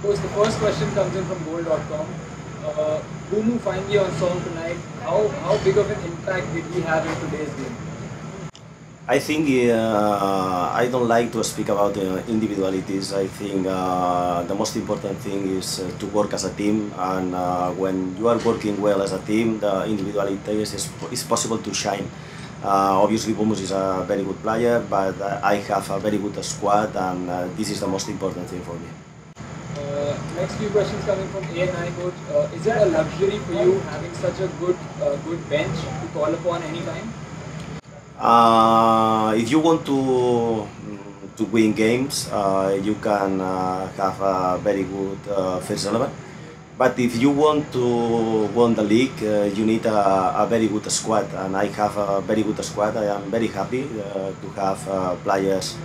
Coach, the first question comes in from Goal.com. Bumu finally on song tonight. How big of an impact did he have in today's game? I think I don't like to speak about individualities. I think the most important thing is to work as a team, and when you are working well as a team, the individualities is possible to shine. Obviously, Bumus is a very good player, but I have a very good squad, and this is the most important thing for me. Next few questions coming from ANI coach. Is it a luxury for you having such a good bench to call upon anytime? If you want to win games, you can have a very good first 11. But if you want to win the league, you need a very good squad, and I have a very good squad. I am very happy to have players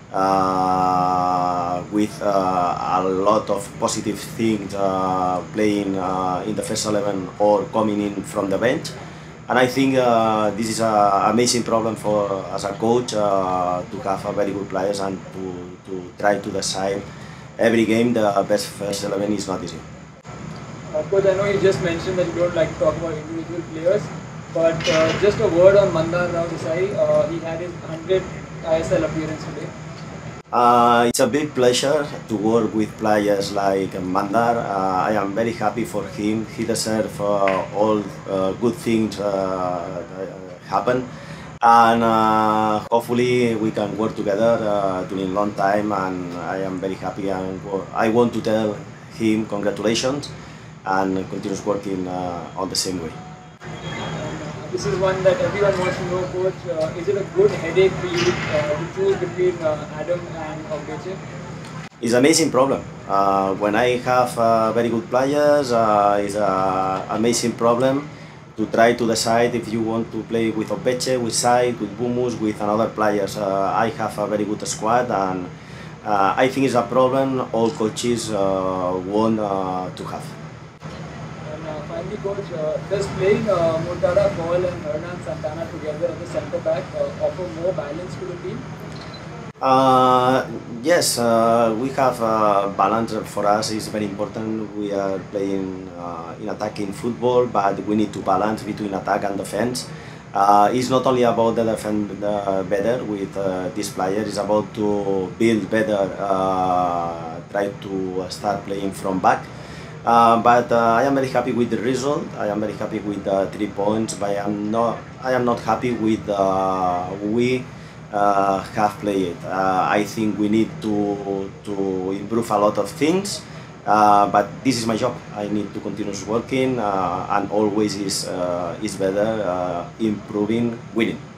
with a lot of positive things playing in the first 11 or coming in from the bench. And I think this is an amazing problem for as a coach to have a very good players and to try to decide every game the best first 11 is not easy. Coach, I know you just mentioned that you don't like to talk about individual players, but just a word on Mandar Rao Desai. He had his 100th ISL appearance today. It's a big pleasure to work with players like Mandar. I am very happy for him. He deserves all good things happen, and hopefully we can work together during a long time. And I am very happy, and I want to tell him congratulations and continues working on the same way. This is one that everyone wants to know, coach. Is it a good headache for you to choose between Adam and Ogbeche? It's an amazing problem. When I have very good players, it's an amazing problem to try to decide if you want to play with Ogbeche, with Said, with Bumus, with another players. I have a very good squad, and I think it's a problem all coaches want to have. Finally, coach, does playing Murtada Paul and Hernan Santana together at the centre back offer more balance to the team? Yes, we have balance for us is very important. We are playing in attacking football, but we need to balance between attack and defense. It's not only about the defense better with this player, it's about to build better, try to start playing from back. But I am very happy with the result. I am very happy with the 3 points, but I am not happy with we have played. I think we need to improve a lot of things. But this is my job. I need to continue working, and always is better improving, winning.